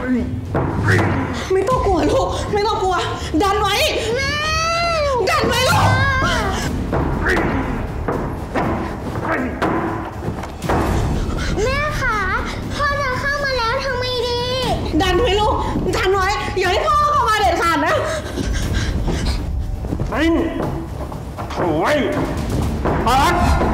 ไม่ต้องกลัวลูกไม่ต้องกลัวดันไว้แม่ดันไว้ลูกแม่คะพ่อจะเข้ามาแล้วทำไมดีดันไว้ลูกดันไว้อย่าให้พ่อเข้ามาเด็ดขาดนะโถ่ไอ้ปาด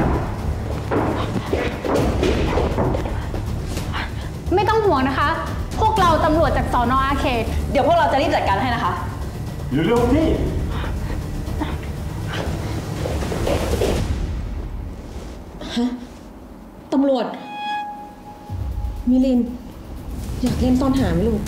ไม่ต้องห่วงนะคะพวกเราตำรวจจากสน.อาเขตเดี๋ยวพวกเราจะรีบจัดการให้นะคะเร็วๆนี่ฮะตำรวจมิลินอยากเล่นซ่อนหาไหมลูก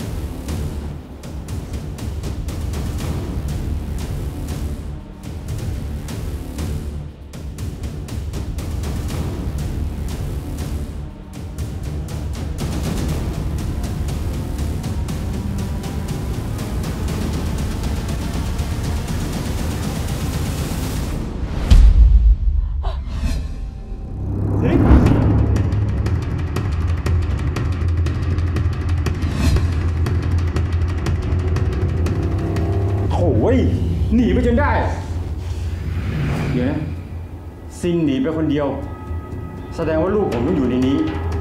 หนีไปจนได้เดี๋ยวนะซิงหนีไปคนเดียวแสดงว่าลูกผมต้องอยู่ในนี้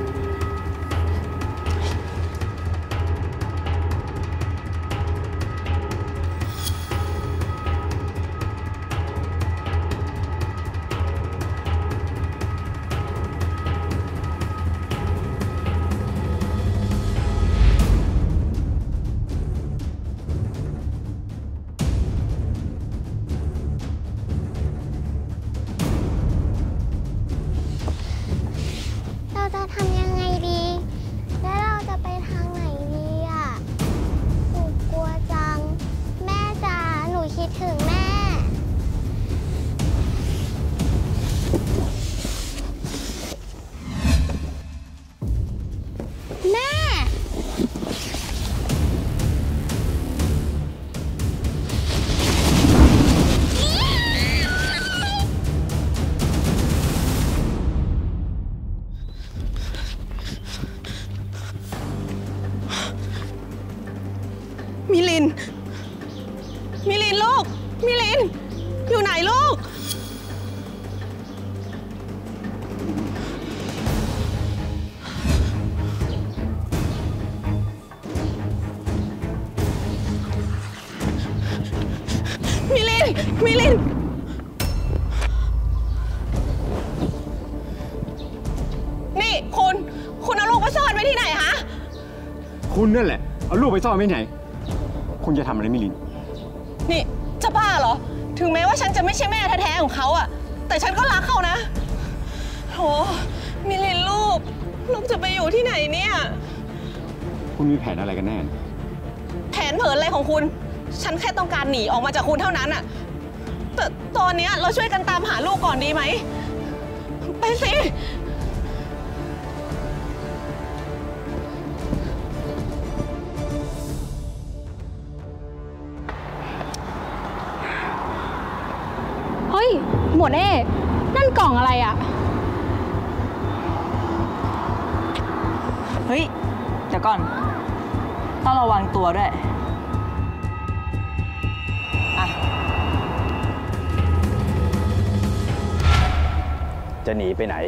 ทำยังไงดีแล้วเราจะไปทางไหนดีอ่ะหนูกลัวจังแม่จ๋าหนูคิดถึงแม่แม่มิลินลูกมิลินอยู่ไหนลูกมิลินนี่คุณเอาลูกไปซ่อนไว้ที่ไหนฮะคุณนั่นแหละเอาลูกไปซ่อนไว้ไหนคุณจะทำอะไรมิลินนี่จะบ้าเหรอถึงแม้ว่าฉันจะไม่ใช่แม่แท้ๆของเขาอะแต่ฉันก็รักเขานะโหมิลินลูกจะไปอยู่ที่ไหนเนี่ยคุณมีแผนอะไรกันแน่แผนเผินอะไรของคุณฉันแค่ต้องการหนีออกมาจากคุณเท่านั้นอะแต่ตอนนี้เราช่วยกันตามหาลูกก่อนดีไหมไปสิเฮ้ยหมวดเอ๊นั่นกล่องอะไรอ่ะเฮ้ยเดี๋ยวก่อนต้องระวังตัวด้วยอ่ะจะหนีไปไหน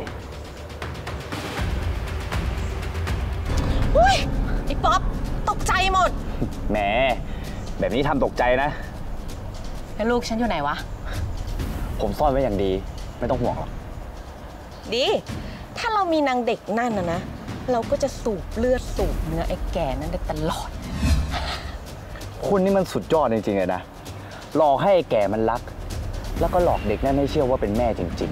อุ้ยไอ้ป๊อปตกใจหมดแหมแบบนี้ทำตกใจนะแล้วลูกฉันอยู่ไหนวะผมซ่อนไว้อย่างดีไม่ต้องห่วงหรอกดีถ้าเรามีนางเด็กนั่นนะเราก็จะสูบเลือดสูบเนื้อไอ้แก่นั่นได้ตลอดคุณนี่มันสุดยอดจริงๆเลยนะหลอกให้ไอ้แก่มันรักแล้วก็หลอกเด็กนั่นให้เชื่อว่าเป็นแม่จริง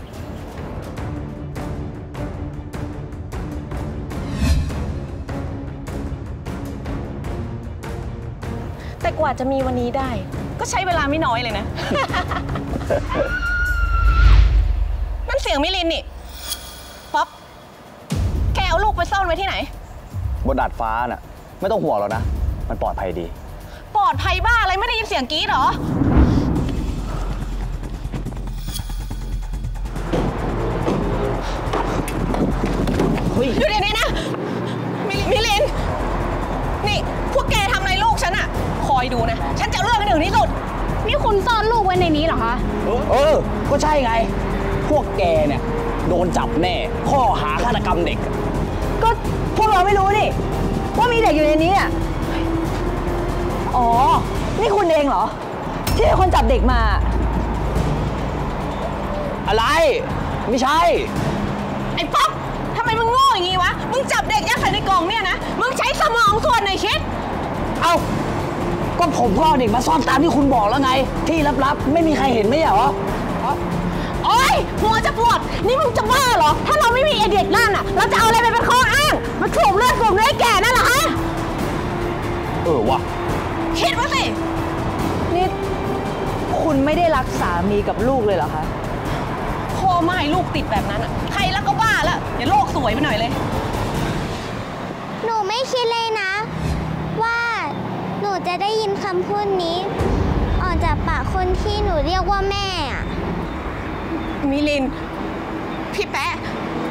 ๆแต่กว่าจะมีวันนี้ได้ก็ใช้เวลาไม่น้อยเลยนะ นั่นเสียงมิลินนี่ป๊อปแกเอาลูกไปซ่อนไว้ที่ไหนบนดาดฟ้าน่ะไม่ต้องห่วงหรอกนะมันปลอดภัยดีปลอดภัยบ้าอะไรไม่ได้ยินเสียงกรี๊ดเหรอเฮ้ยอยู่เดี๋ยวนี้นะมิลินนี่อยดูนะ ฉันจะเอาเรื่องให้ถึงที่สุดนี่คุณซ่อนลูกไว้ในนี้เหรอคะก็ใช่ไง พวกแกเนี่ยโดนจับแน่ ข้อหาฆาตกรรมเด็กก็พวกเราไม่รู้นี่ว่ามีเด็กอยู่ในนี้อ่ะอ๋อ นี่คุณเองเหรอ ที่เป็นคนจับเด็กมาอะไร ไม่ใช่ไอ้ป๊อปทำไมมึงโง่อย่างงี้วะ มึงจับเด็กยัดใส่ในกล่องเนี่ยนะ มึงใช้สมองส่วนไหนคิดเอ้า ก็ผมก็เอาเด็กมาซ่อนตามที่คุณบอกแล้วไง ที่ลับๆ ไม่มีใครเห็นไม่ใช่เหรอโอ๊ยหัวจะปวด นี่มึงจะบ้าเหรอ ถ้าเราไม่มีไอเด็กนั่นอะเราจะเอาอะไรไปเป็นข้ออ้าง มาสูบเลือดสูบเนื้อแก่นั่นเหรอฮะวะคิดว่าสินี่คุณไม่ได้รักสามีกับลูกเลยเหรอคะพ่อไม่ให้ลูกติดแบบนั้นอะใครแล้วก็บ้าแล้วอย่าโลกสวยไปหน่อยเลยหนูไม่คิดเลยนะ ว่าหนูจะได้ยินคำพูดนี้ ออกจากปากคนที่หนูเรียกว่าแม่อะมิลิน พี่แป๊ะ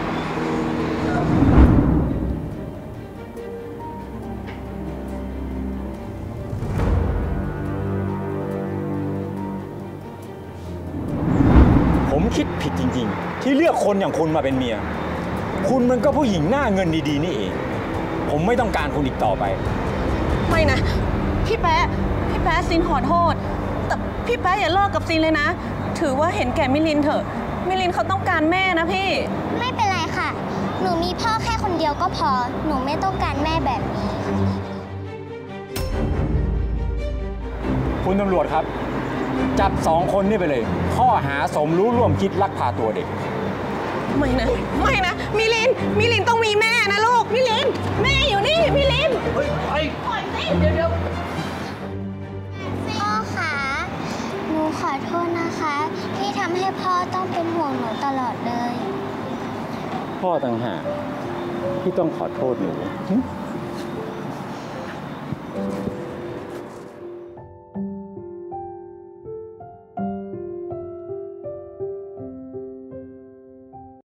ผมคิดผิดจริงๆ ที่เลือกคนอย่างคุณมาเป็นเมีย คุณมันก็ผู้หญิงหน้าเงินดีๆนี่เอง ผมไม่ต้องการคุณอีกต่อไปไม่นะ พี่แป๊ะ พี่แป๊ะซินขอโทษ แต่พี่แป๊ะอย่าเลิกกับซินเลยนะ ถือว่าเห็นแก่มิลินเถอะ มิลินเขาต้องการแม่นะพี่ไม่เป็นไรค่ะ หนูมีพ่อแค่คนเดียวก็พอ หนูไม่ต้องการแม่แบบนี้คุณตำรวจครับ จับ2 คนนี่ไปเลย ข้อหาสมรู้ร่วมคิดลักพาตัวเด็กไม่นะ ไม่นะ มิลินต้องมีแม่นะลูก มิลิน แม่อยู่นี่ มิลิน ปล่อยสิเดี๋ยวพ่อคะหนูขอโทษนะคะ ที่ทำให้พ่อต้องเป็นห่วงหนูตลอดเลยพ่อต่างหากที่ต้องขอโทษหนู